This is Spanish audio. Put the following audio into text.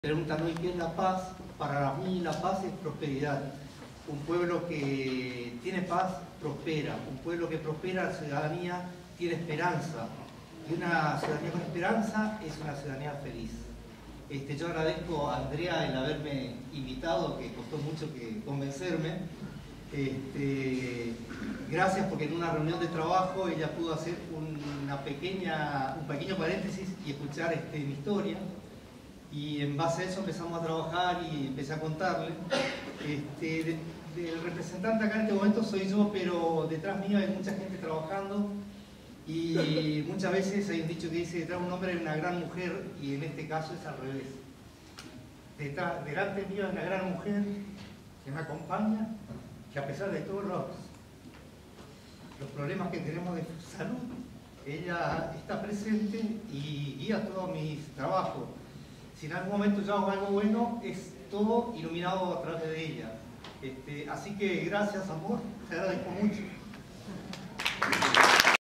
Preguntan hoy qué es la paz. Para mí la paz es prosperidad. Un pueblo que tiene paz prospera. Un pueblo que prospera, la ciudadanía tiene esperanza. Y una ciudadanía con esperanza es una ciudadanía feliz. Yo agradezco a Andrea el haberme invitado, que costó mucho que convencerme. Gracias, porque en una reunión de trabajo ella pudo hacer un pequeño paréntesis y escuchar mi historia. Y en base a eso empezamos a trabajar y empecé a contarle. El representante acá en este momento soy yo, pero detrás mío hay mucha gente trabajando. Y muchas veces hay un dicho que dice: detrás de un hombre hay una gran mujer, y en este caso es al revés. Delante mío hay una gran mujer que me acompaña, que a pesar de todos los problemas que tenemos de salud, ella está presente y guía todos mis trabajos. Si en algún momento yo hago algo bueno, es todo iluminado a través de ella. Así que gracias, amor, te agradezco mucho.